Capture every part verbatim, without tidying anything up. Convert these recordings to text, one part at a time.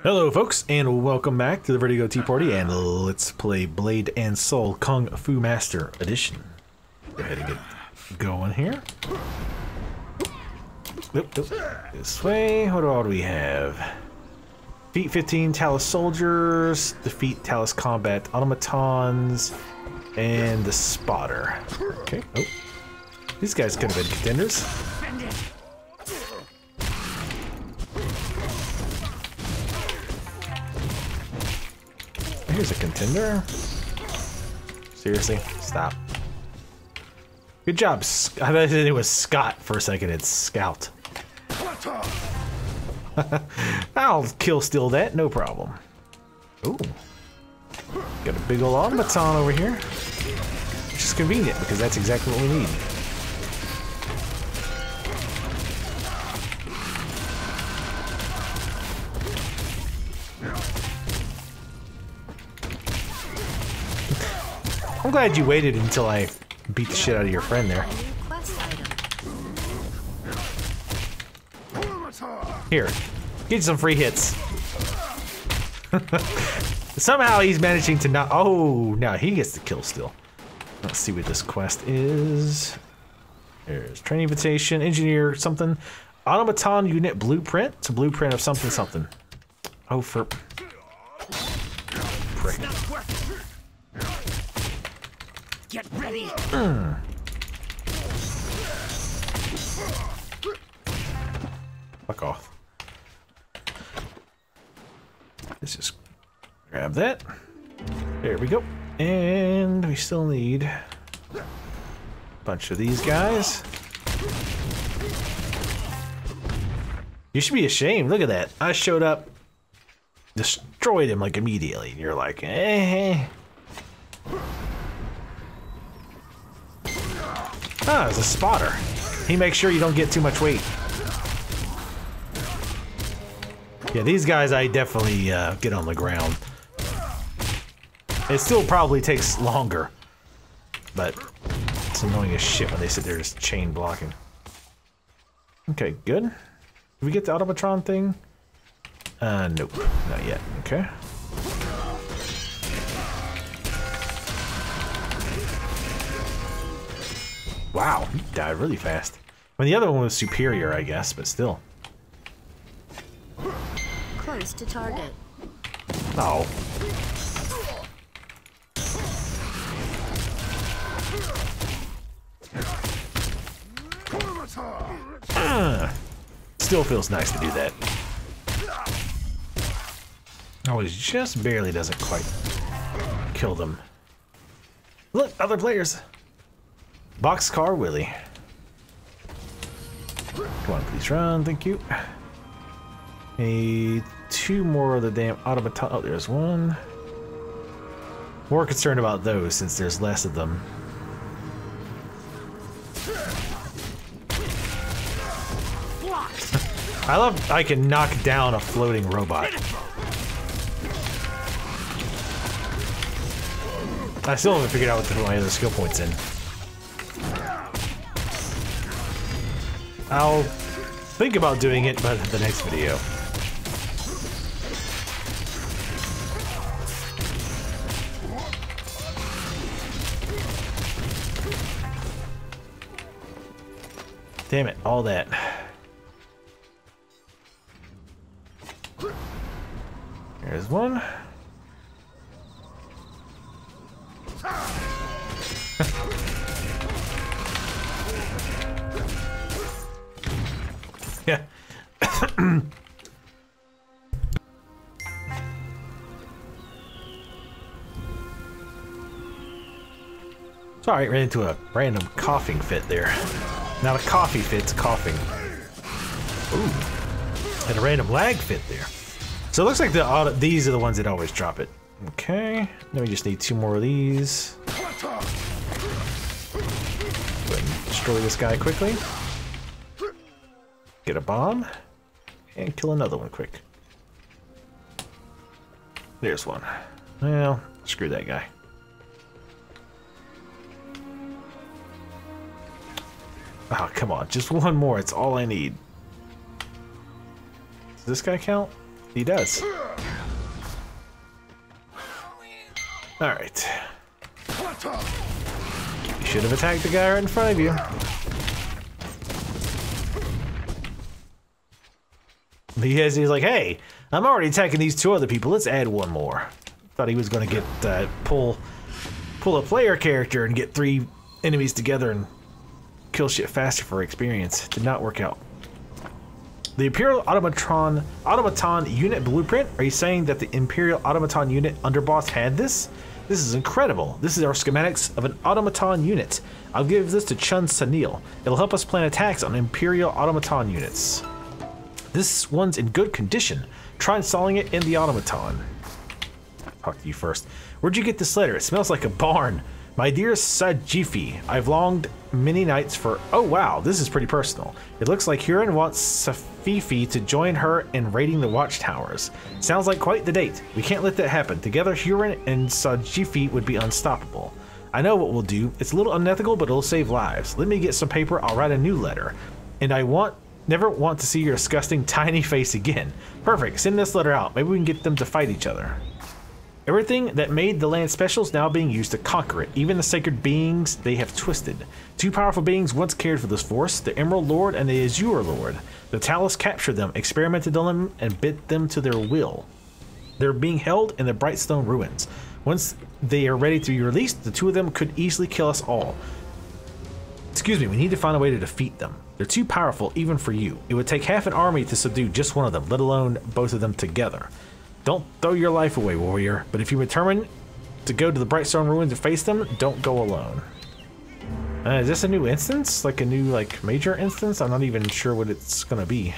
Hello folks, and welcome back to the Vertigo Tea Party, and let's play Blade and Soul Kung Fu Master Edition. Go ahead and get going here. Oop, oop. This way. What all do we have? Defeat fifteen Talus soldiers, defeat Talus combat automatons, and the spotter. Okay. Oh. These guys could have been contenders. Here's a contender. Seriously? Stop. Good job. I thought it was Scott for a second. It's Scout. I'll kill steal that, no problem. Ooh. Got a big old automaton over here. Which is convenient because that's exactly what we need. I'm glad you waited until I beat the shit out of your friend there. Here, get you some free hits. Somehow he's managing to not. Oh, now he gets the kill still. Let's see what this quest is. There's training invitation, engineer something, automaton unit blueprint. It's a blueprint of something something. Oh, for prick. Get ready. Mm. Fuck off. Let's just grab that. There we go. And we still need a bunch of these guys. You should be ashamed. Look at that. I showed up, destroyed him like immediately. And you're like, eh. Ah, it's a spotter. He makes sure you don't get too much weight. Yeah, these guys I definitely uh, get on the ground. It still probably takes longer, but it's annoying as shit when they sit there just chain blocking. Okay, good. Did we get the automatron thing? Uh, nope, not yet. Okay. Wow, he died really fast. I mean, the other one was superior, I guess, but still. Close to target. Oh. Uh, still feels nice to do that. Oh, it just barely doesn't quite kill them. Look, other players. Boxcar Willie. Come on, please run, thank you. Need two more of the damn automaton. Oh, there's one. More concerned about those since there's less of them. I love I can knock down a floating robot. I still haven't figured out what to put my other skill points in. I'll think about doing it, but the next video. Damn it, all that. There's one. Yeah. Sorry, ran into a random coughing fit there. Not a coffee fit, it's coughing. Ooh. Had a random lag fit there. So it looks like the auto these are the ones that always drop it. Okay. Then we just need two more of these. Go ahead and destroy this guy quickly. Get a bomb. And kill another one quick. There's one. Well, screw that guy. Oh, come on. Just one more. It's all I need. Does this guy count? He does. Alright. You should have attacked the guy right in front of you. He has, he's like, hey, I'm already attacking these two other people. Let's add one more. Thought he was going to get uh, pull pull a player character and get three enemies together and kill shit faster for experience. Did not work out. The Imperial Automaton Automaton Unit Blueprint? Are you saying that the Imperial Automaton Unit Underboss had this? This is incredible. This is our schematics of an Automaton unit. I'll give this to Chun Sanil. It'll help us plan attacks on Imperial Automaton units. This one's in good condition. Try installing it in the Automaton. Talk to you first. Where'd you get this letter? It smells like a barn. My dear Sajifi, I've longed many nights for... Oh wow, this is pretty personal. It looks like Huron wants Safifi to join her in raiding the watchtowers. Sounds like quite the date. We can't let that happen. Together, Huron and Sajifi would be unstoppable. I know what we'll do. It's a little unethical, but it'll save lives. Let me get some paper. I'll write a new letter. And I want... Never want to see your disgusting tiny face again. Perfect. Send this letter out. Maybe we can get them to fight each other. Everything that made the land special is now being used to conquer it. Even the sacred beings they have twisted. Two powerful beings once cared for this force, the Emerald Lord and the Azure Lord. The Talus captured them, experimented on them, and bit them to their will. They're being held in the Brightstone ruins. Once they are ready to be released, the two of them could easily kill us all. Excuse me, we need to find a way to defeat them. They're too powerful even for you. It would take half an army to subdue just one of them, let alone both of them together. Don't throw your life away, warrior, but if you're determined to go to the Brightstone ruins and face them, don't go alone. Uh, is this a new instance? Like a new, like, major instance? I'm not even sure what it's gonna be.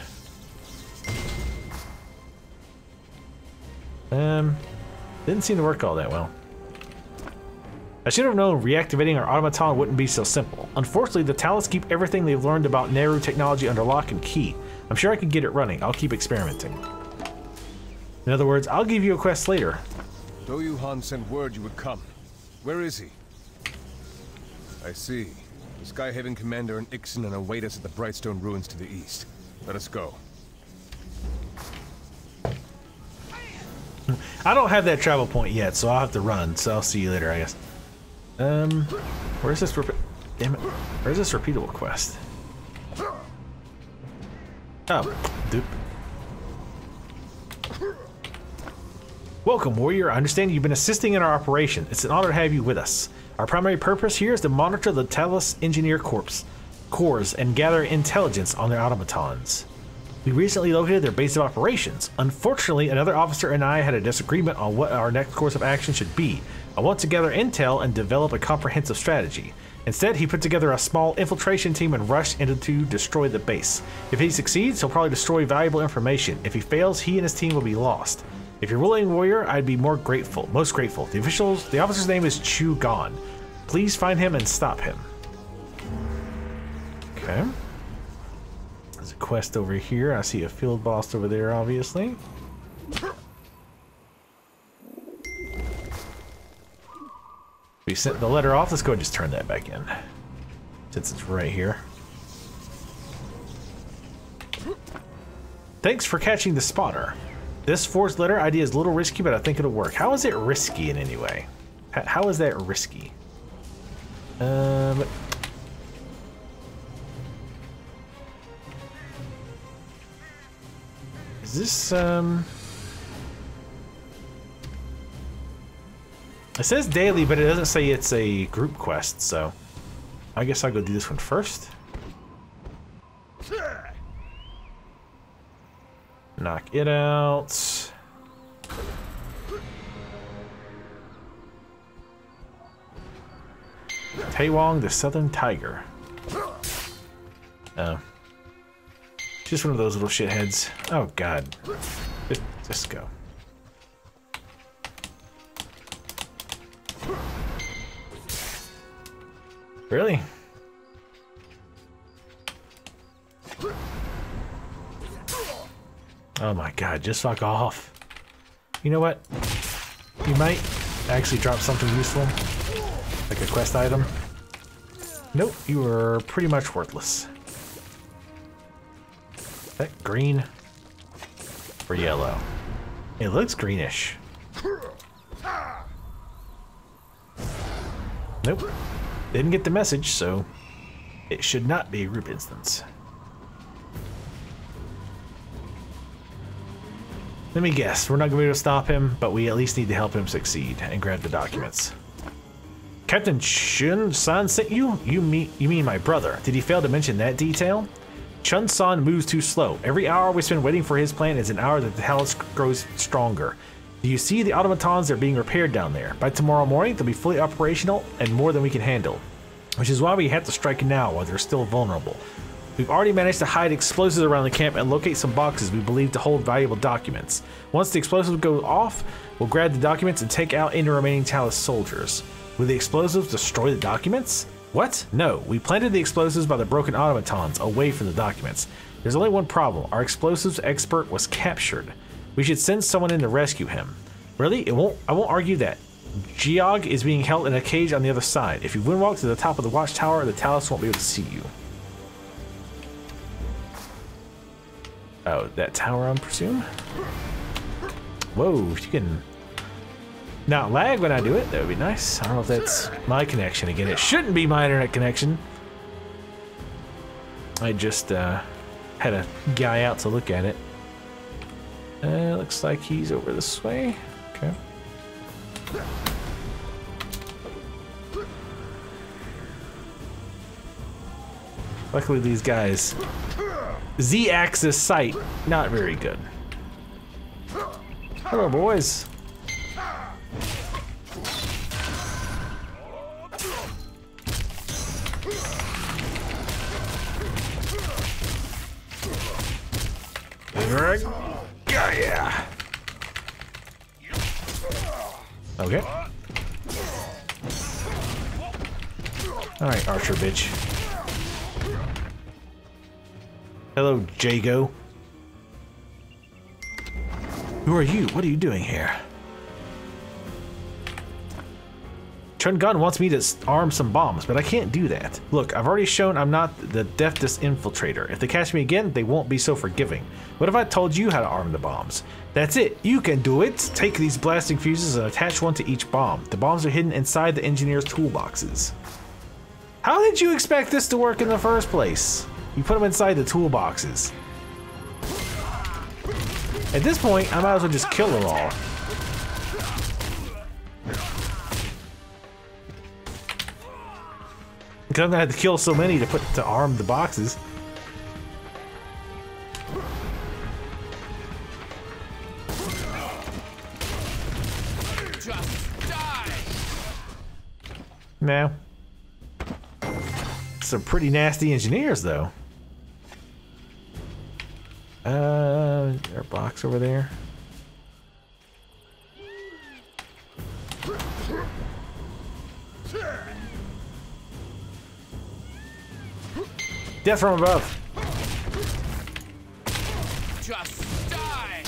Um, didn't seem to work all that well. I should have known reactivating our automaton wouldn't be so simple. Unfortunately, the Talus keep everything they've learned about Nehru technology under lock and key. I'm sure I can get it running. I'll keep experimenting. In other words, I'll give you a quest later. Do Yuhan sent word you would come. Where is he? I see. The Skyhaven commander and Ixen await us at the Brightstone ruins to the east. Let us go. I don't have that travel point yet, so I'll have to run. So I'll see you later, I guess. Um, where's this? Damn it! Where's this repeatable quest? Oh, dupe. Welcome, warrior. I understand you've been assisting in our operation. It's an honor to have you with us. Our primary purpose here is to monitor the Talus Engineer Corps, cores and gather intelligence on their automatons. We recently located their base of operations. Unfortunately, another officer and I had a disagreement on what our next course of action should be. I want to gather intel and develop a comprehensive strategy. Instead, he put together a small infiltration team and rushed in to destroy the base. If he succeeds, he'll probably destroy valuable information. If he fails, he and his team will be lost. If you're willing, warrior, I'd be more grateful, most grateful. The official's, the officer's name is Chu Gon. Please find him and stop him. Okay. There's a quest over here. I see a field boss over there, obviously. We sent the letter off. Let's go and just turn that back in, since it's right here. Thanks for catching the spotter. This forged letter idea is a little risky, but I think it'll work. How is it risky in any way? H how is that risky? Um... Is this, um... It says daily, but it doesn't say it's a group quest, so... I guess I'll go do this one first. Knock it out. Taewong the Southern Tiger. Oh. Just one of those little shitheads. Oh god. Just, just go. Really? Oh my god, just fuck off. You know what? You might actually drop something useful. Like a quest item. Nope, you are pretty much worthless. Is that green? Or yellow? It looks greenish. Nope. Didn't get the message, so it should not be a group instance. Let me guess. We're not going to be able to stop him, but we at least need to help him succeed and grab the documents. Captain Chun-san sent you? You mean, you mean my brother. Did he fail to mention that detail? Chun-san moves too slow. Every hour we spend waiting for his plan is an hour that the Talus grows stronger. Do you see the automatons? They're being repaired down there. By tomorrow morning, they'll be fully operational and more than we can handle. Which is why we have to strike now while they're still vulnerable. We've already managed to hide explosives around the camp and locate some boxes we believe to hold valuable documents. Once the explosives go off, we'll grab the documents and take out any remaining Talus soldiers. Will the explosives destroy the documents? What? No, we planted the explosives by the broken automatons away from the documents. There's only one problem. Our explosives expert was captured. We should send someone in to rescue him. Really? It won't. I won't argue that. Geog is being held in a cage on the other side. If you windwalk to the top of the watchtower, the Talus won't be able to see you. Oh, that tower, I presume? Whoa, you can not lag when I do it. That would be nice. I don't know if that's my connection again. It shouldn't be my internet connection. I just uh, had a guy out to look at it. Uh, looks like he's over this way. Okay. Luckily these guys, Z-axis sight, not very good. Hello boys. Yeah. Okay. Alright, Archer bitch. Hello, Jago. Who are you? What are you doing here? Chun-Gun wants me to arm some bombs, but I can't do that. Look, I've already shown I'm not the deftest infiltrator. If they catch me again, they won't be so forgiving. What if I told you how to arm the bombs? That's it. You can do it. Take these blasting fuses and attach one to each bomb. The bombs are hidden inside the engineer's toolboxes. How did you expect this to work in the first place? You put them inside the toolboxes. At this point, I might as well just kill them all. Because I'm gonna have to kill so many to put to arm the boxes. Just die. No. Some pretty nasty engineers, though. Uh, is there a box over there? Death from above. Just die.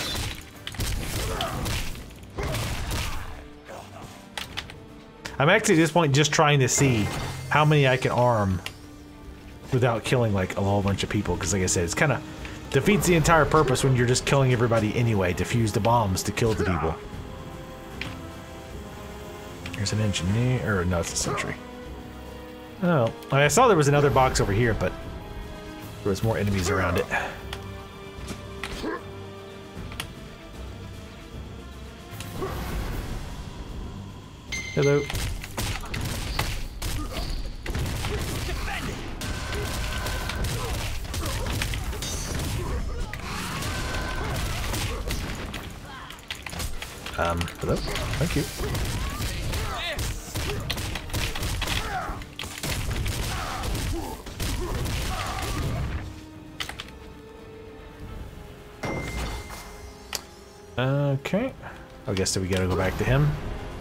I'm actually at this point just trying to see how many I can arm without killing like a whole bunch of people, because like I said, it's kind of defeats the entire purpose when you're just killing everybody anyway. Defuse the bombs to kill the people. Here's an engineer, or no, it's a sentry. Oh, I saw there was another box over here, but there was more enemies around it. Hello. Um, hello? Thank you. Okay. I guess that we gotta go back to him.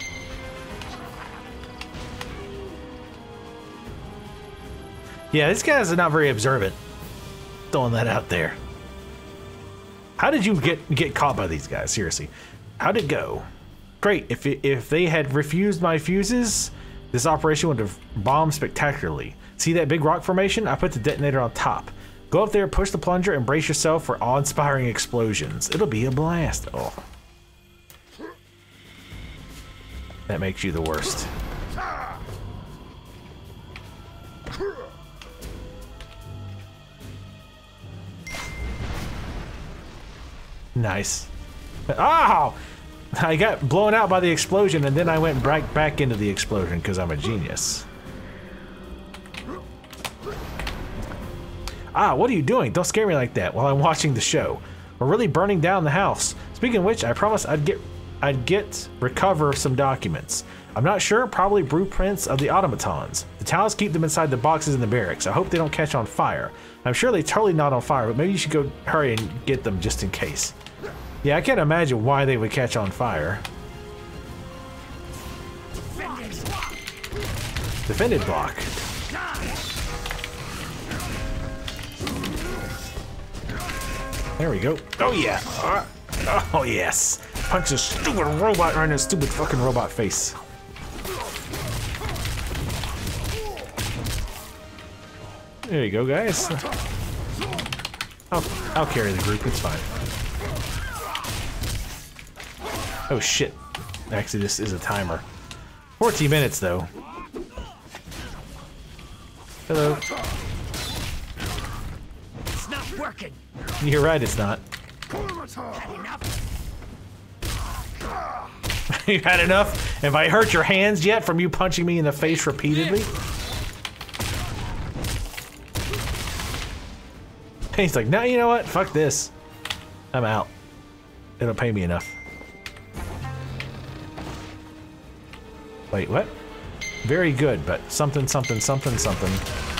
Yeah, these guys are not very observant. Throwing that out there. How did you get get caught by these guys? Seriously. How'd it go? Great. If it, if they had refused my fuses, this operation would have bombed spectacularly. See that big rock formation? I put the detonator on top. Go up there, push the plunger, and brace yourself for awe-inspiring explosions. It'll be a blast. Oh. That makes you the worst. Nice. Oh! I got blown out by the explosion, and then I went right back into the explosion because I'm a genius. Ah, what are you doing? Don't scare me like that while I'm watching the show. We're really burning down the house. Speaking of which, I promised I'd get, I'd get, recover some documents. I'm not sure, probably blueprints of the automatons. The Tals keep them inside the boxes in the barracks. I hope they don't catch on fire. I'm sure they're totally not on fire, but maybe you should go hurry and get them just in case. Yeah, I can't imagine why they would catch on fire. Defended block. There we go. Oh yeah. Uh, oh yes. Punch this stupid robot right in his stupid fucking robot face. There you go, guys. I'll, I'll carry the group. It's fine. Oh shit. Actually, this is a timer. fourteen minutes, though. Hello. It's not working. You're right, it's not. You had enough? Have I hurt your hands yet from you punching me in the face repeatedly? He's like, no, you know what? Fuck this. I'm out. It'll pay me enough. Wait, what? Very good, but something, something, something, something.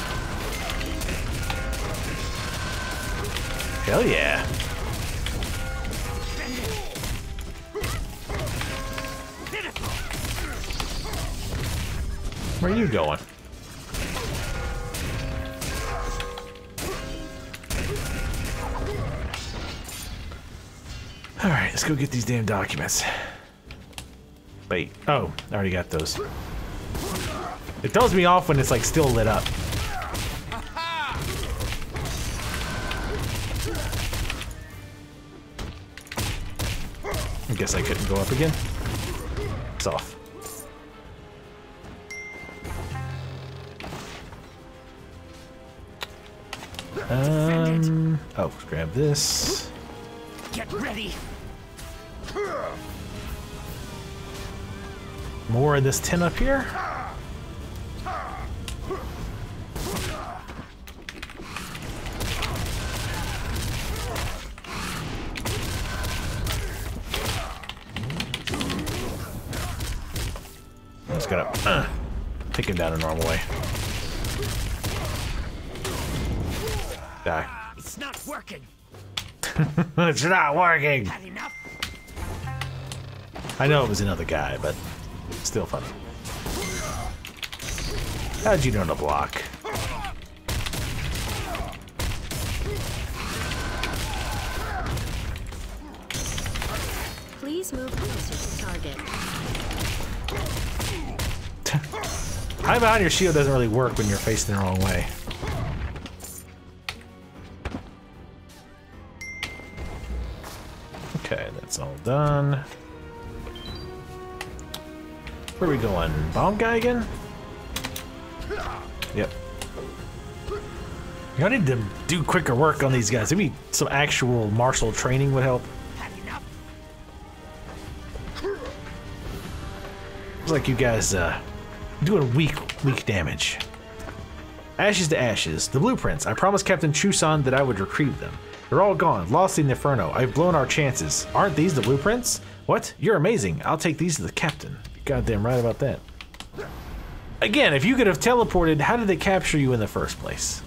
Hell yeah. Where are you going? Alright, let's go get these damn documents. Wait. Oh, I already got those. It throws me off when it's like still lit up. I guess I couldn't go up again. It's off. Um. Oh, grab this. Get ready. More of this tin up here. Just gotta uh, take him down a normal way. Die. It's not working. It's not working. Had enough. I know it was another guy, but still funny. How'd you know to block? Please move closer to target. High behind your shield doesn't really work when you're facing the wrong way. Okay, that's all done. Where are we going? Bomb guy again? Yep. I need to do quicker work on these guys. Maybe some actual martial training would help. Had enough. Looks like you guys uh, doing weak, weak damage. Ashes to ashes. The blueprints. I promised Captain Chusan that I would retrieve them. They're all gone, lost in the inferno. I've blown our chances. Aren't these the blueprints? What? You're amazing. I'll take these to the captain. You're goddamn right about that. Again, if you could have teleported, how did they capture you in the first place?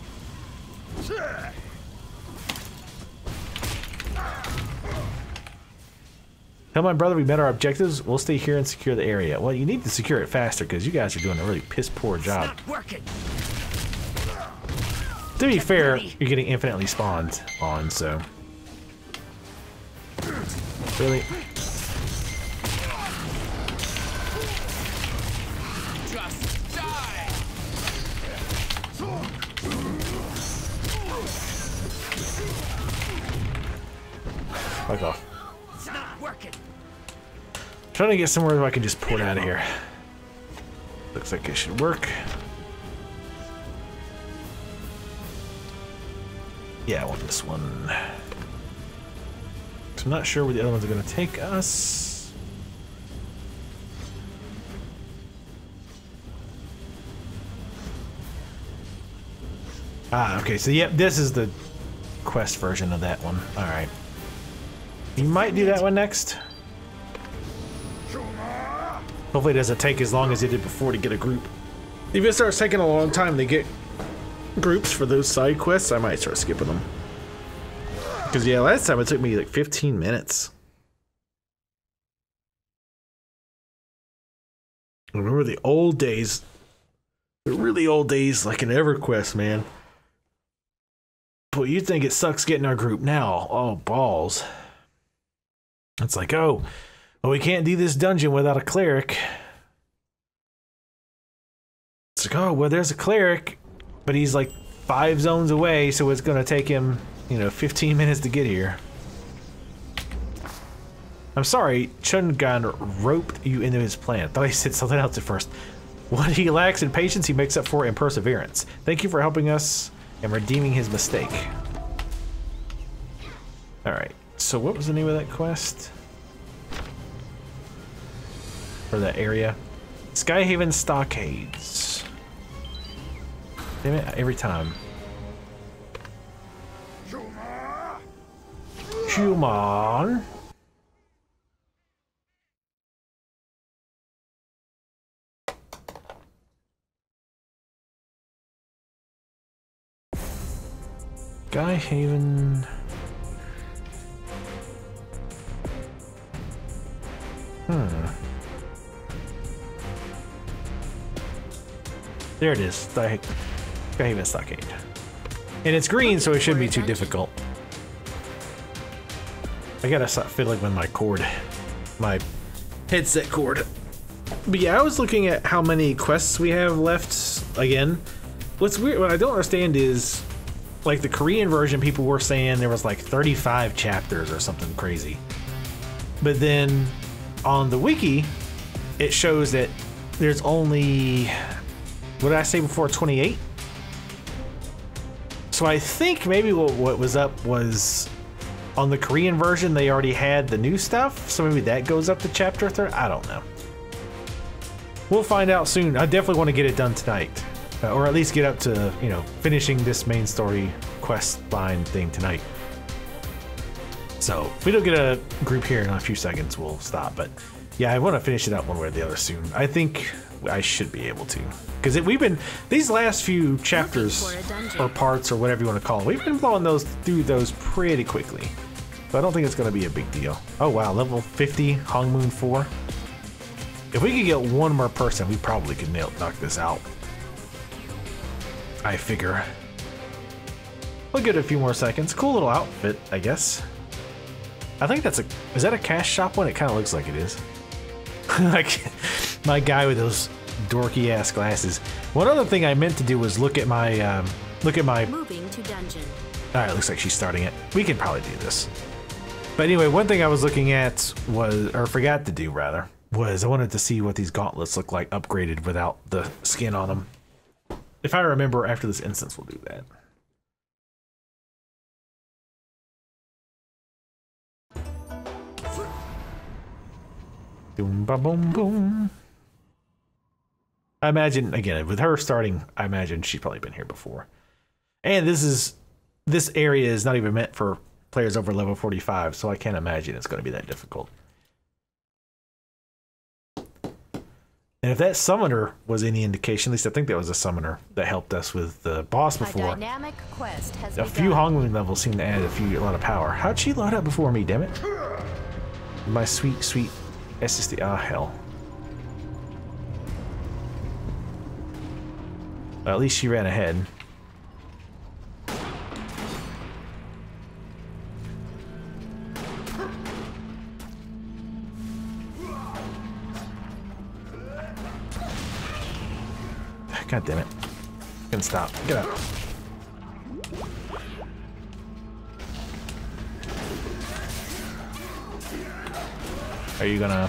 Tell my brother we met our objectives. We'll stay here and secure the area. Well, you need to secure it faster because you guys are doing a really piss poor job. It's not working. To be fair, you're getting infinitely spawned on, so. Really? Just die. Fuck off. It's not working. Trying to get somewhere where I can just port out of here. Looks like it should work. Yeah, I want this one. So I'm not sure where the other ones are going to take us. Ah, okay, so yep, this is the quest version of that one. Alright. You might do that one next. Hopefully it doesn't take as long as it did before to get a group. If it starts taking a long time to get groups for those side quests, I might start skipping them. Because yeah, last time it took me like fifteen minutes. I remember the old days. The really old days like in EverQuest, man. But you'd think it sucks getting our group now. Oh, balls. It's like, oh, well, we can't do this dungeon without a cleric. It's like, oh, well, there's a cleric, but he's like five zones away, so it's going to take him, you know, fifteen minutes to get here. I'm sorry, Chungan roped you into his plan. Thought he said something else at first. What he lacks in patience, he makes up for in perseverance. Thank you for helping us and redeeming his mistake. Alright, so what was the name of that quest? For that area? Skyhaven Stockades. Damn it, every time. Human. Skyhaven. Hmm. There it is. Skyhaven Stockade. And it's green, so it shouldn't be too difficult. I gotta stop fiddling with my cord. My headset cord. But yeah, I was looking at how many quests we have left again. What's weird, what I don't understand is, like the Korean version, people were saying there was like thirty-five chapters or something crazy. But then on the wiki, it shows that there's only, what did I say before, twenty-eight? So I think maybe what, what was up was on the Korean version, they already had the new stuff. So maybe that goes up to chapter thirty. I don't know. We'll find out soon. I definitely want to get it done tonight. Uh, or at least get up to, you know, finishing this main story quest line thing tonight. So if we don't get a group here in a few seconds, we'll stop. But yeah, I want to finish it up one way or the other soon. I think I should be able to. Because we've been, these last few chapters or parts or whatever you want to call it, we've been blowing those through those pretty quickly. So I don't think it's going to be a big deal. Oh wow, level fifty, Hong Moon four. If we could get one more person, we probably could nail, knock this out. I figure. We'll give it a few more seconds. Cool little outfit, I guess. I think that's a, is that a cash shop one? It kind of looks like it is. Like my guy with those dorky ass glasses. One other thing I meant to do was look at my, um, look at my. Moving to dungeon. All right, looks like she's starting it. We can probably do this. But anyway, one thing I was looking at was, or forgot to do rather, was I wanted to see what these gauntlets look like upgraded without the skin on them. If I remember after this instance, we'll do that. Boom, ba, boom, boom. I imagine, again, with her starting, I imagine she's probably been here before. And this is, this area is not even meant for players over level forty-five, so I can't imagine it's going to be that difficult. And if that summoner was any indication, at least I think that was a summoner that helped us with the boss before. A dynamic quest has A few Hong Moon levels seem to add a few a lot of power. How'd she load up before me, damn it? My sweet, sweet S S D. Ah, hell. Well, at least she ran ahead. God damn it. Can stop. Get out. Are you gonna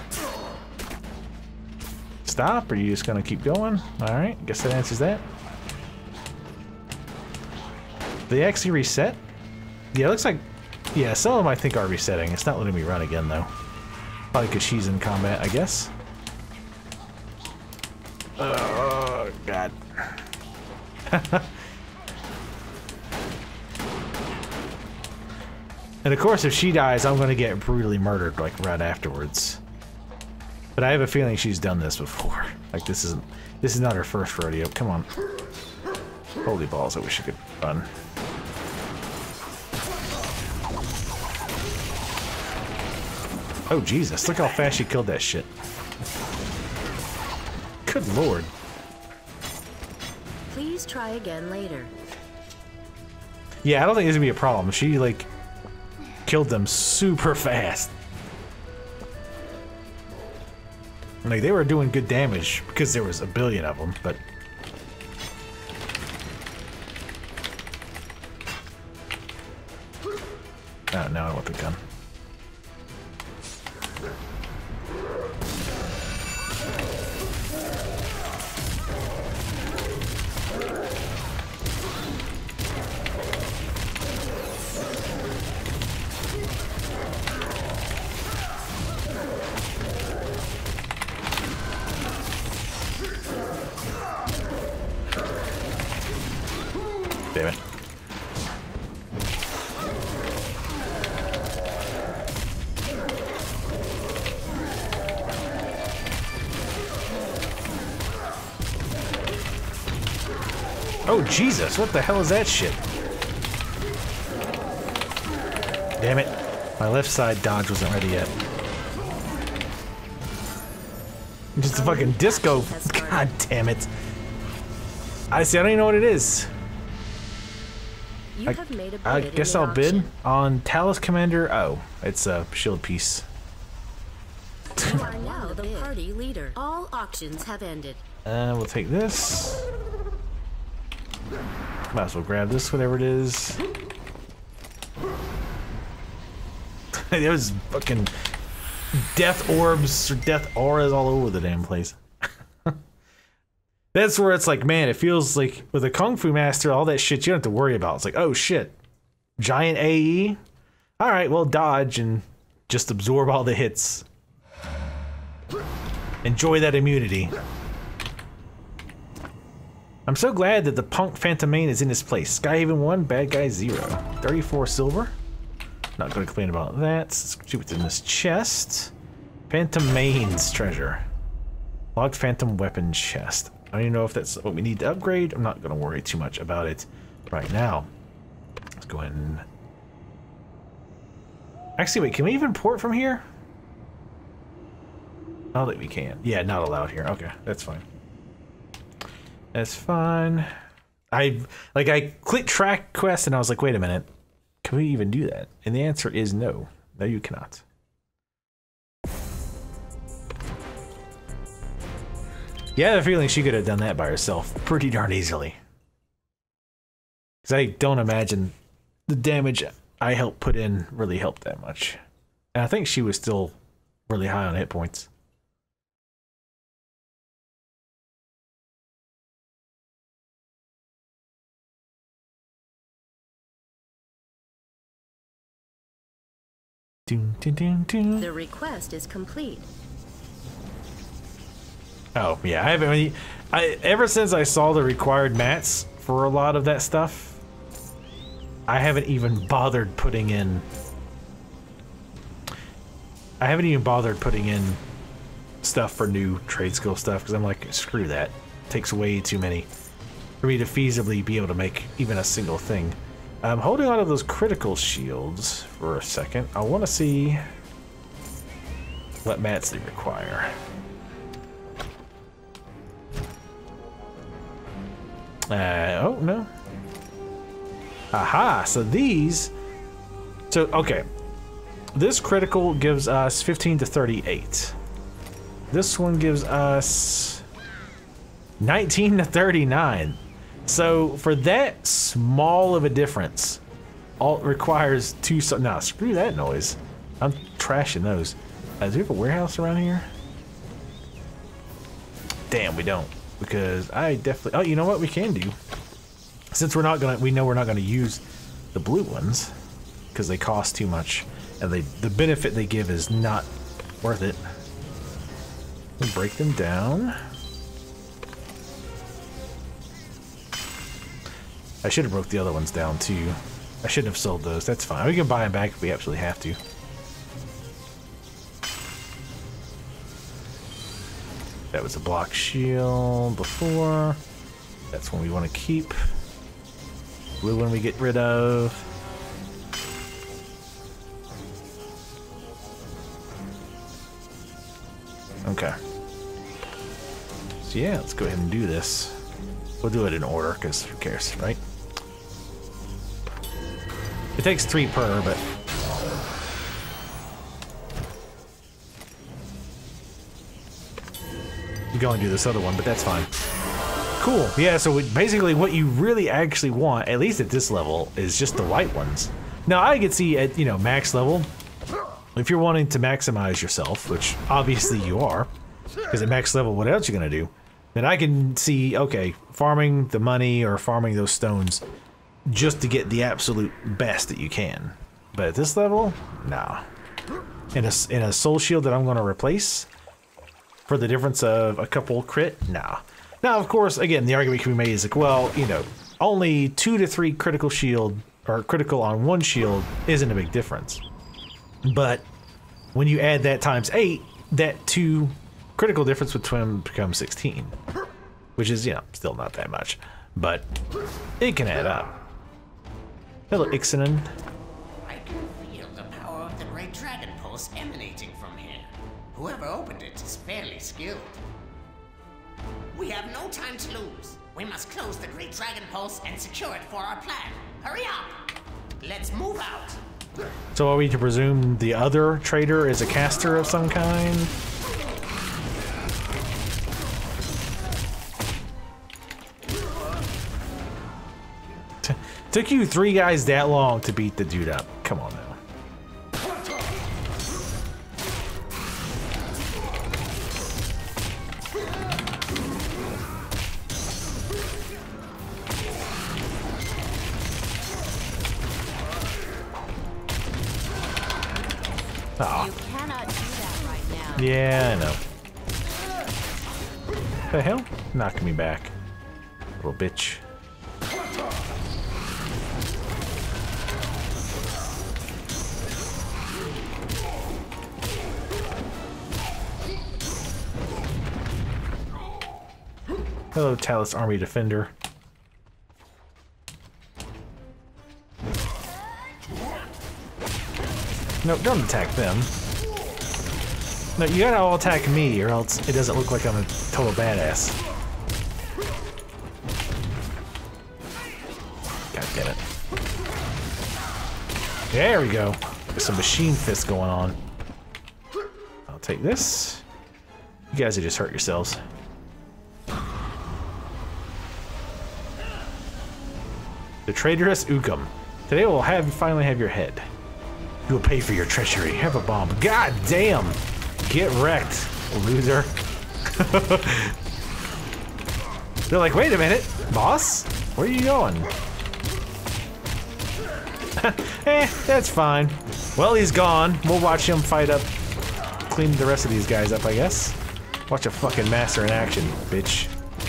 stop, or are you just gonna keep going? Alright, guess that answers that. They actually reset? Yeah, it looks like... Yeah, some of them I think are resetting. It's not letting me run again, though. Probably because she's in combat, I guess. Oh, God. And of course, if she dies, I'm going to get brutally murdered, like, right afterwards. But I have a feeling she's done this before. Like, this isn't... This is not her first rodeo. Come on. Holy balls, I wish I could run. Oh, Jesus. Look how fast she killed that shit. Good lord. Please try again later. Yeah, I don't think this is gonna be a problem. She, like, killed them super fast. Like, they were doing good damage because there was a billion of them, but... Oh, now I want the gun. Damn it. Oh, Jesus, what the hell is that shit? Damn it. My left side dodge wasn't ready yet. Just a fucking disco. God damn it. I see, I don't even know what it is. You I, have made a bid I in guess the I'll bid auction. on Talus Commander. Oh, it's a shield piece. You are now the party leader. All auctions have ended. Uh, we'll take this. Might as well grab this, whatever it is. There was fucking death orbs or death auras all over the damn place. That's where it's like, man, it feels like with a Kung Fu Master, all that shit you don't have to worry about. It's like, oh shit, giant A E? Alright, well, dodge and just absorb all the hits. Enjoy that immunity. I'm so glad that the punk Phantom Main is in this place. Skyhaven one, bad guy zero. thirty-four silver. Not going to complain about that. Let's see what's in this chest. Phantom Main's treasure. Logged Phantom Weapon chest. I don't even know if that's what we need to upgrade. I'm not going to worry too much about it right now. Let's go ahead and... Actually, wait, can we even port from here? Not that we can. Yeah, not allowed here. Okay, that's fine. That's fine. I, like, I clicked track quest and I was like, wait a minute. Can we even do that? And the answer is no. No, you cannot. Yeah, I have a feeling she could have done that by herself pretty darn easily. Because I don't imagine the damage I helped put in really helped that much. And I think she was still really high on hit points. Dun, dun, dun, dun. The request is complete. Oh yeah, I haven't really. I ever since I saw the required mats for a lot of that stuff, I haven't even bothered putting in. I haven't even bothered putting in stuff for new trade skill stuff because I'm like, screw that. It takes way too many for me to feasibly be able to make even a single thing. I'm holding on to those critical shields for a second. I want to see what mats they require. Uh, oh, no. Aha, so these... So, okay. This critical gives us fifteen to thirty-eight. This one gives us nineteen to thirty-nine. So, for that small of a difference, all it requires two... So nah, screw that noise. I'm trashing those. Uh, do we have a warehouse around here? Damn, we don't. Because I definitely... Oh, you know what we can do? Since we're not gonna... We know we're not gonna use the blue ones. because they cost too much, and they the benefit they give is not worth it. We'll break them down. I should have broke the other ones down too. I shouldn't have sold those. That's fine. We can buy them back if we absolutely have to. That was a block shield before. That's one we want to keep. Blue one we get rid of. Okay. So yeah, let's go ahead and do this. We'll do it in order, because who cares, right? It takes three per, but... You can only do this other one, but that's fine. Cool. Yeah, so we, basically what you really actually want, at least at this level, is just the white ones. Now, I could see at, you know, max level, if you're wanting to maximize yourself, which obviously you are, because at max level, what else you gonna do? Then I can see, okay, farming the money or farming those stones just to get the absolute best that you can. But at this level, nah. In a, in a soul shield that I'm gonna replace, for the difference of a couple crit, nah. Now, of course, again, the argument can be made is like, well, you know, only two to three critical shield, or critical on one shield isn't a big difference. But when you add that times eight, that two critical difference between them becomes sixteen. Which is, you know, still not that much. But it can add up. Hello, Ixanan. I can feel the power of the Great Dragon Pulse emanating from here. Whoever opened it is fairly skilled. We have no time to lose. We must close the Great Dragon Pulse and secure it for our plan. Hurry up! Let's move out! So are we to presume the other trader is a caster of some kind? T- took you three guys that long to beat the dude up. Come on now. Oh. You cannot do that right now. Yeah, I know. The hell? Knock me back. Little bitch. Hello, Talus Army Defender. No, don't attack them. No, you gotta all attack me, or else it doesn't look like I'm a total badass. God damn it. There we go. There's some machine fists going on. I'll take this. You guys have just hurt yourselves. The traitorous Ukam. Today we'll have finally have your head. You will pay for your treachery. Have a bomb. God damn! Get wrecked, loser. They're like, wait a minute, boss? Where are you going? Eh, that's fine. Well, he's gone. We'll watch him fight up, clean the rest of these guys up, I guess. Watch a fucking master in action, bitch.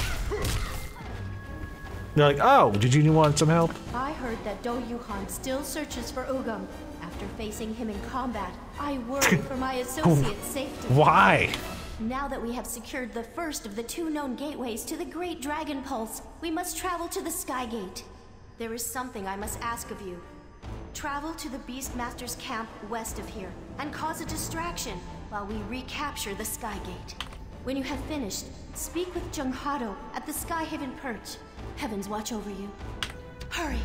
They're like, oh, did you want some help? I heard that Do Yuhan still searches for Ugam. After facing him in combat, I worry for my associate's safety. Why? Now that we have secured the first of the two known gateways to the Great Dragon Pulse, we must travel to the Sky Gate. There is something I must ask of you. Travel to the Beastmaster's camp west of here, and cause a distraction while we recapture the Sky Gate. When you have finished, speak with Junghado at the Skyhaven Perch. Heavens watch over you. Hurry!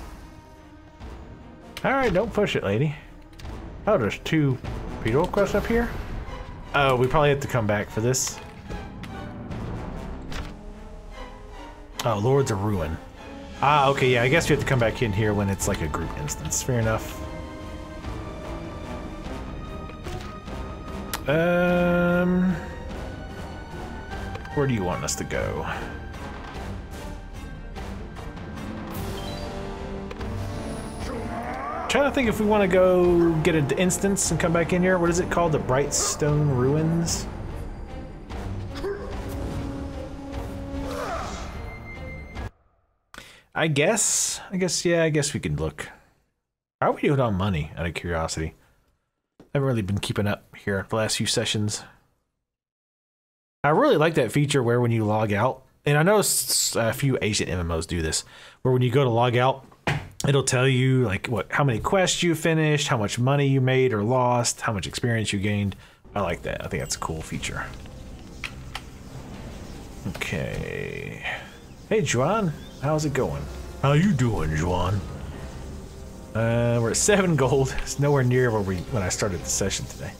Alright, don't push it, lady. Oh, there's two Beetle quests up here? Oh, we probably have to come back for this. Oh, Lords of Ruin. Ah, okay, yeah, I guess we have to come back in here when it's like a group instance. Fair enough. Um... Where do you want us to go? trying to think if we want to go get an instance and come back in here. What is it called? The Brightstone Ruins? I guess. I guess, yeah, I guess we could look. How are we doing on money, out of curiosity? I haven't really been keeping up here the last few sessions. I really like that feature where when you log out, and I know a few Asian M M Os do this, where when you go to log out, it'll tell you like what, how many quests you finished, how much money you made or lost, how much experience you gained. I like that. I think that's a cool feature. Okay. Hey, Juan. How's it going? How you doing, Juan? Uh, we're at seven gold. It's nowhere near where we when I started the session today.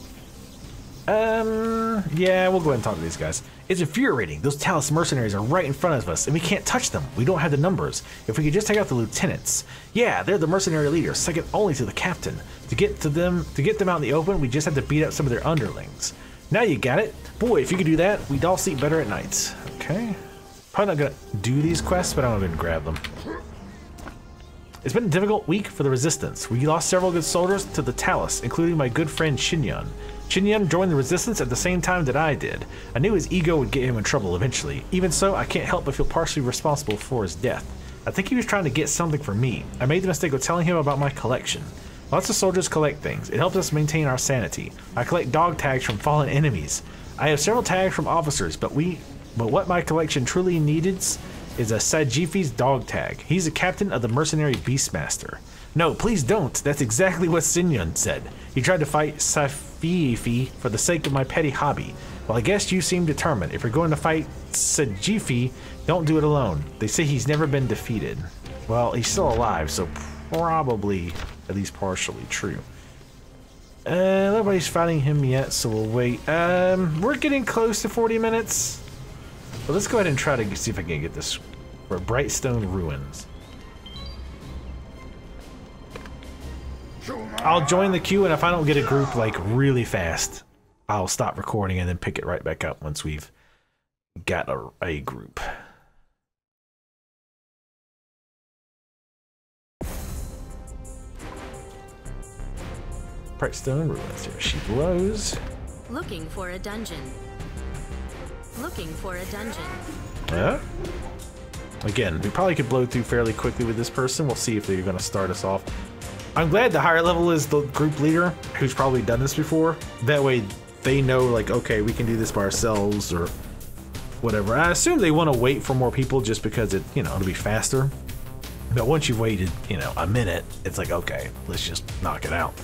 Um, yeah, we'll go ahead and talk to these guys. It's infuriating. Those Talos mercenaries are right in front of us, and we can't touch them. We don't have the numbers. If we could just take out the lieutenants. Yeah, they're the mercenary leaders, second only to the captain. To get to them, to get them out in the open, we just have to beat up some of their underlings. Now you got it. Boy, if you could do that, we'd all sleep better at night. Okay. Probably not gonna do these quests, but I'm gonna grab them. It's been a difficult week for the Resistance. We lost several good soldiers to the Talos, including my good friend Xinyan. Xinyan joined the Resistance at the same time that I did. I knew his ego would get him in trouble eventually. Even so, I can't help but feel partially responsible for his death. I think he was trying to get something from me. I made the mistake of telling him about my collection. Lots of soldiers collect things. It helps us maintain our sanity. I collect dog tags from fallen enemies. I have several tags from officers, but we, but what my collection truly needs is a Sajifi's dog tag. He's the captain of the mercenary Beastmaster. No, please don't. That's exactly what Xinyan said. He tried to fight Sajifi for the sake of my petty hobby. Well, I guess you seem determined. If you're going to fight Sajifi, don't do it alone. They say he's never been defeated. Well, he's still alive, so probably at least partially true. Uh, nobody's fighting him yet, so we'll wait. Um, we're getting close to forty minutes. But let's go ahead and try to see if I can get this for Brightstone Ruins. I'll join the queue, and if I don't get a group like really fast, I'll stop recording and then pick it right back up once we've got a, a group. Brightstone Ruins. Here she blows. Looking for a dungeon. Looking for a dungeon. Yeah. Again, we probably could blow through fairly quickly with this person. We'll see if they're going to start us off. I'm glad the higher level is the group leader, who's probably done this before. That way they know, like, okay, we can do this by ourselves or whatever. I assume they want to wait for more people just because it, you know, it'll be faster. But once you've waited, you know, a minute, it's like, okay, let's just knock it out.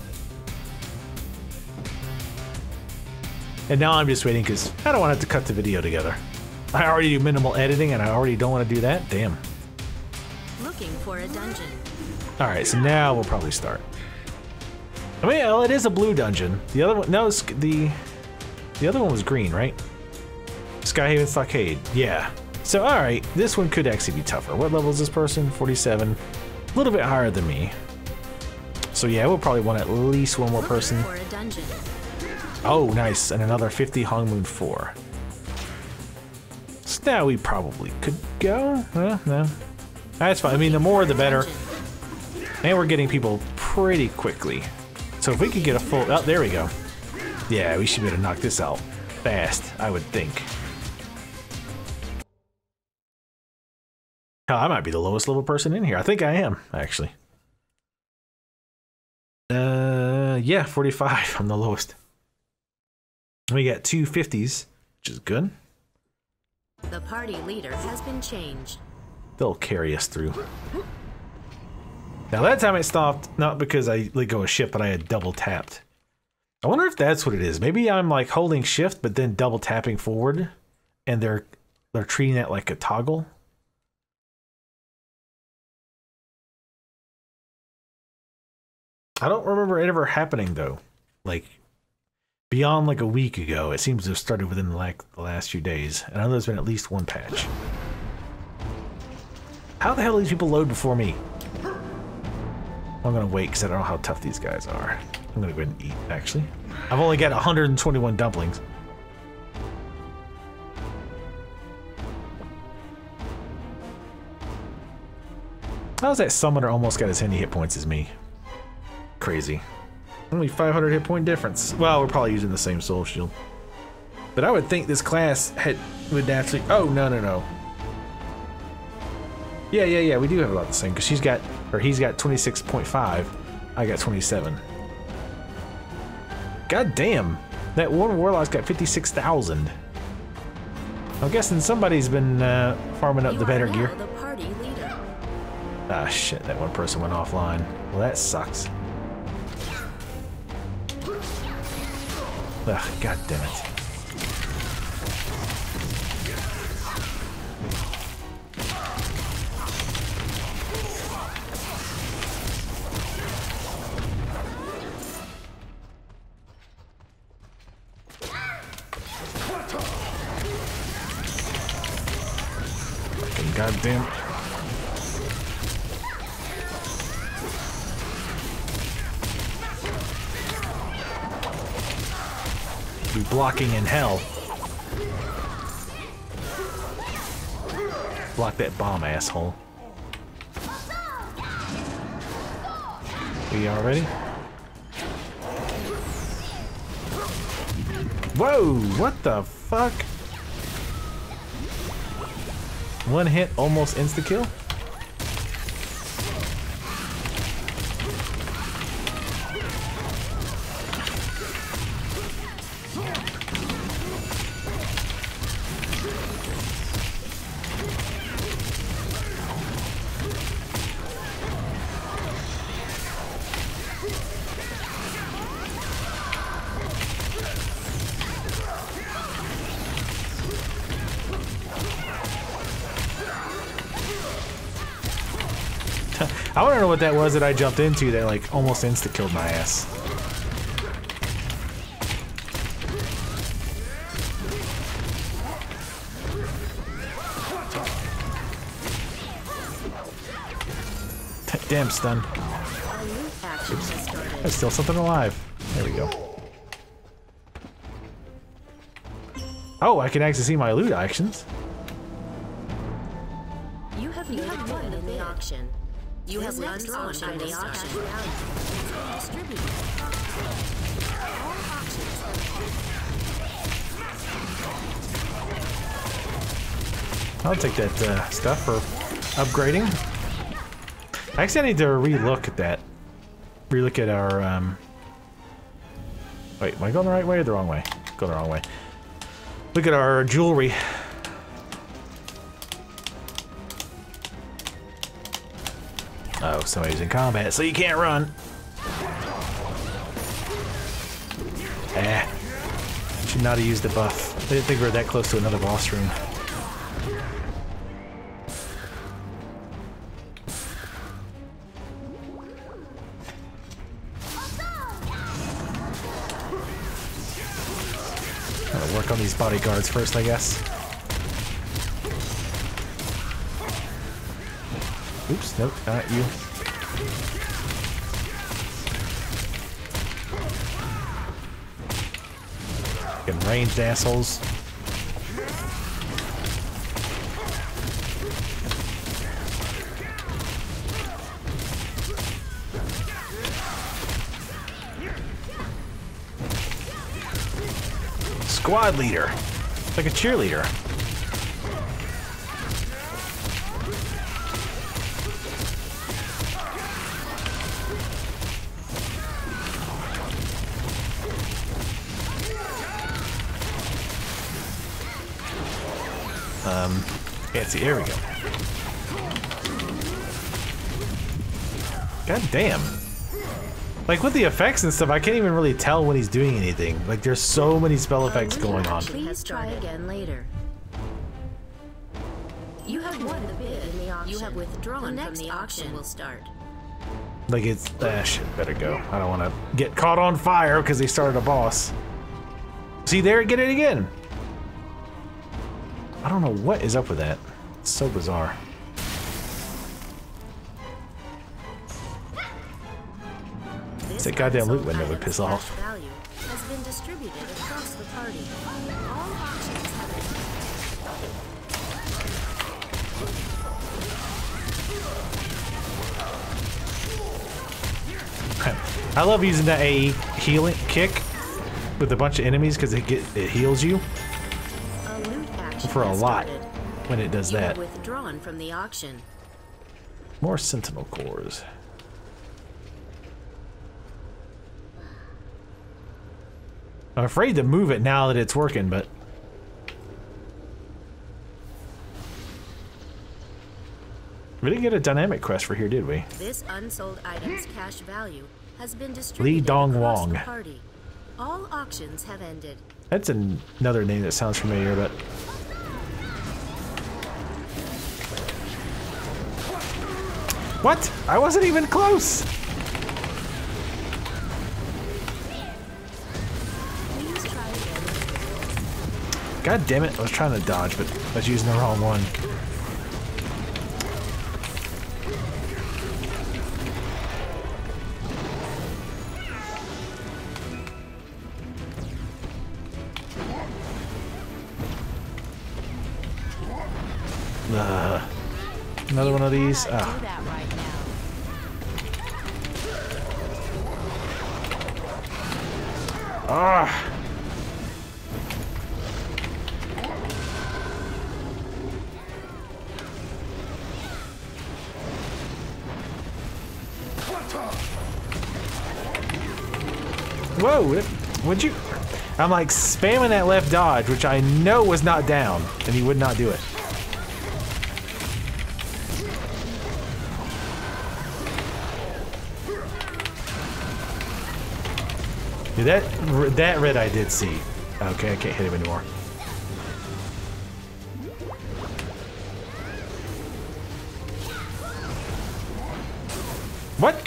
And now I'm just waiting because I don't want to have to cut the video together. I already do minimal editing and I already don't want to do that. Damn. Looking for a dungeon. Alright, so now we'll probably start. I mean, well, it is a blue dungeon. The other one, no, it's the, the other one was green, right? Skyhaven Stockade, yeah. So, alright, this one could actually be tougher. What level is this person? forty-seven. A little bit higher than me. So yeah, we'll probably want at least one more person. For a dungeon. Oh, nice, and another fifty Hongmoon four. So now we probably could go. Well, no. That's fine. I mean, the more the better. And we're getting people pretty quickly. So if we could get a full... Oh, there we go. Yeah, we should be able to knock this out fast, I would think. Hell, I might be the lowest level person in here. I think I am, actually. Uh, yeah, forty-five. I'm the lowest. We got two fifties, which is good. The party leader has been changed. They'll carry us through. Now that time it stopped, not because I let go of shift, but I had double tapped. I wonder if that's what it is. Maybe I'm like holding shift, but then double tapping forward, and they're they're treating that like a toggle. I don't remember it ever happening though. Like beyond like a week ago, it seems to have started within the, like, the last few days. And I know there's been at least one patch. How the hell do these people load before me? I'm gonna wait because I don't know how tough these guys are. I'm gonna go ahead and eat, actually. I've only got one hundred twenty-one dumplings. How's that summoner almost got as many hit points as me? crazy. Only five hundred hit point difference. Well, we're probably using the same soul shield. But I would think this class had would naturally. Oh no no no. Yeah yeah yeah. We do have about the same because she's got or he's got twenty-six point five. I got twenty-seven. God damn. That one warlock's got fifty-six thousand. I'm guessing somebody's been uh, farming up You the better are now gear. the party leader. Ah shit, that one person went offline. Well, that sucks. Ugh, god damn it. Fucking goddamn. Be blocking in hell. Block that bomb, asshole. We all ready? Whoa! What the fuck? One hit, almost insta kill. I want to know what that was that I jumped into that like almost insta killed my ass. Damn stun. A new action has started. There's still something alive. There we go. Oh, I can actually see my loot actions. You have made a bid in the auction. You have won drawn from the auction value. Distributed. All auctions have I'll take that uh, stuff for upgrading. Actually, I need to relook at that. Relook at our, um... Wait, am I going the right way or the wrong way? Going the wrong way. Look at our jewelry. Oh, somebody's in combat, so you can't run. Eh. Should not have used the buff. I didn't think we were that close to another boss room. Gotta work on these bodyguards first, I guess. Oops, nope, not you. Getting ranged assholes. Squad leader. Like a cheerleader. Um, can't see. Here we go. God damn. Like with the effects and stuff, I can't even really tell when he's doing anything. Like there's so many spell effects going on. Please try again later. You have won the bid in the auction. You have withdrawn from the auction will start. Like it's, ah shit, better go. I don't want to get caught on fire because they started a boss. See there, get it again. I don't know what is up with that. It's so bizarre. It's that goddamn loot window would piss off. Value has been distributed across the party. All auctions have I love using that A E healing kick with a bunch of enemies because it get it heals you A loot action for a has lot started. when it does You that. have withdrawn from the auction. More sentinel cores. I'm afraid to move it now that it's working, but we didn't get a dynamic quest for here, did we? This unsold item's cash value has been distributed Dong across Wong. the party. All auctions have ended. That's an another name that sounds familiar, but what? I wasn't even close. Please try again. God damn it! I was trying to dodge, but I was using the wrong one. Uh, another one of these. Do Ah. that right now. Ah. Whoa! it- Would you? I'm like spamming that left dodge, which I know was not down, and he would not do it. Dude, that that red I did see. Okay, I can't hit him anymore. What?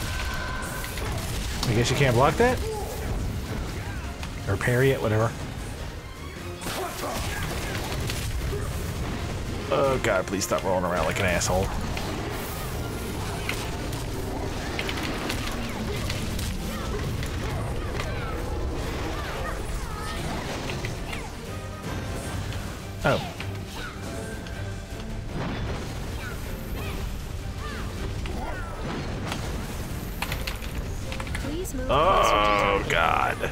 I guess you can't block that? Or parry it, whatever. Oh god, please stop rolling around like an asshole. Oh. Please move Oh god.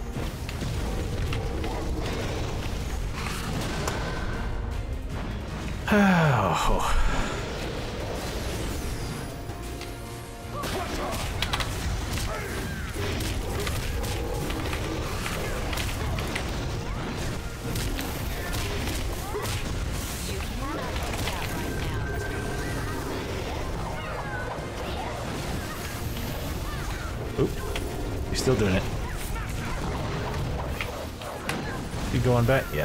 Oh. You cannot do that right now. Oop. You're still doing it. You going back? Yep.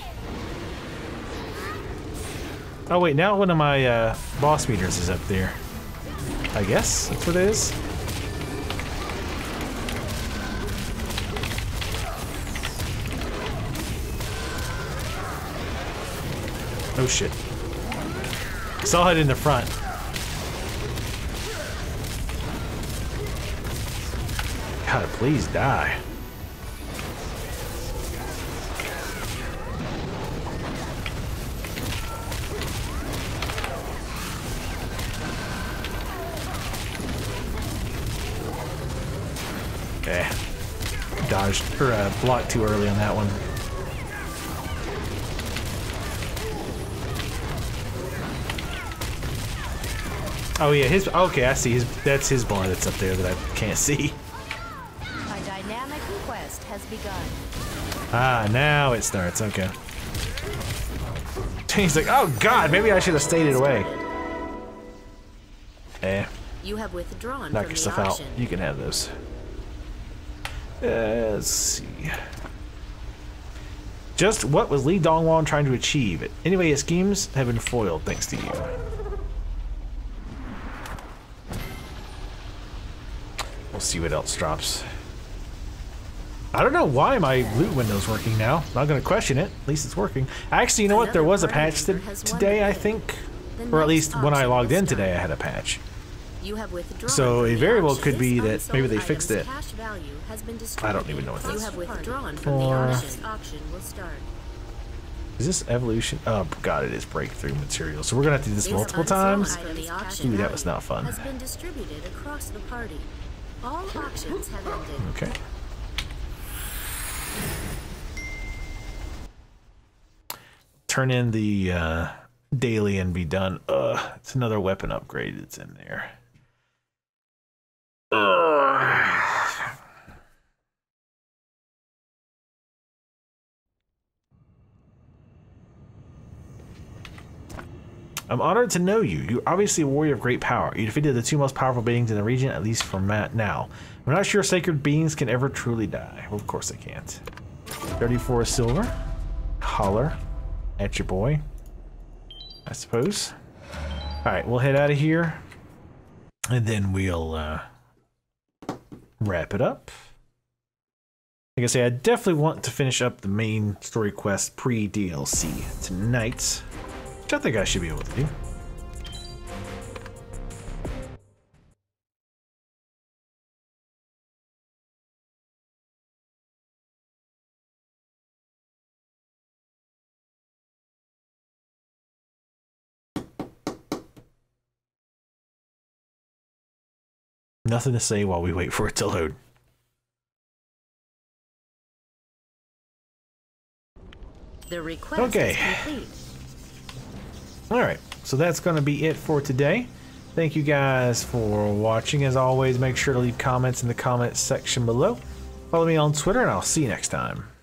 Oh wait, now one of my uh, boss meters is up there. I guess that's what it is. Oh shit. Saw it in the front. God, please die. Eh. Dodged, or uh, blocked too early on that one. Oh yeah, his, okay, I see, his, that's his bar that's up there that I can't see. A dynamic quest has begun. Ah, now it starts, okay. He's like, oh god, maybe I should have stayed it away. Eh, You have withdrawn knock from the yourself out. auction. You can have those. Uh, let's see. Just what was Lee Dongwon trying to achieve? Anyway, his schemes have been foiled thanks to you. We'll see what else drops. I don't know why my loot window's working now. Not gonna question it. At least it's working. Actually, you know what? There was a patch to, today, I think. Or at least when I logged in today, I had a patch. You have withdrawn So from it the very well auction. could be This that maybe they unsold fixed item's it. cash value has been I don't even distributed. know what You this have is. withdrawn from Or- the auction. Auction will start. Is this evolution? Oh god, it is breakthrough material. So we're gonna have to do this This multiple unsold times. item's cash Ooh, that value was not fun. Has been distributed across the party. All auctions have ended. Okay. Turn in the uh, daily and be done. Ugh, it's another weapon upgrade that's in there. Ugh. I'm honored to know you. You're obviously a warrior of great power. You defeated the two most powerful beings in the region, at least for now. I'm not sure sacred beings can ever truly die. Well, of course they can't. thirty-four silver. Holler at your boy, I suppose. Alright, we'll head out of here. And then we'll uh, wrap it up. Like I say, I definitely want to finish up the main story quest pre-D L C tonight. Which I think I should be able to do. Nothing to say while we wait for it to load. The request Okay. is complete. Alright, so that's going to be it for today. Thank you guys for watching. As always, make sure to leave comments in the comments section below. Follow me on Twitter, and I'll see you next time.